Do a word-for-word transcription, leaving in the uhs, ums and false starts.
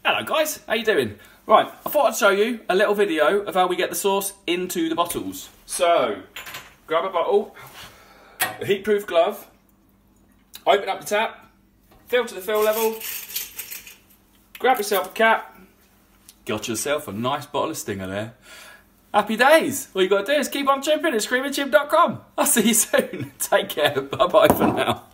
Hello guys, how you doing? Right, I thought I'd show you a little video of how we get the sauce into the bottles. So, grab a bottle, a heat-proof glove, open up the tap, fill to the fill level, grab yourself a cap, got yourself a nice bottle of Stinger there. Happy days! All you got to do is keep on chimping at screaming chimp dot com. I'll see you soon. Take care. Bye-bye for now.